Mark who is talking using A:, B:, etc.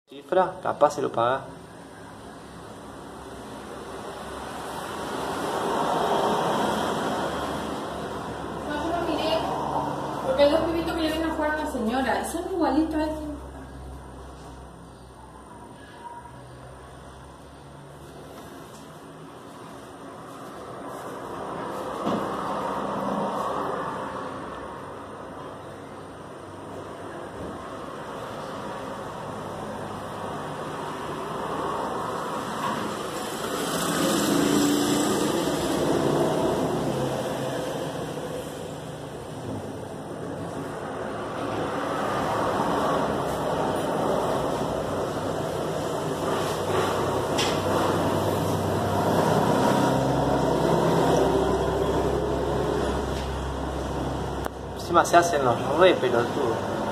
A: Cifra, capaz se lo paga.
B: No, yo lo miré. Porque hay dos pibitos que le ven a jugar a una señora. Son igualitos a ese.
A: Encima se hacen los re pelotudos.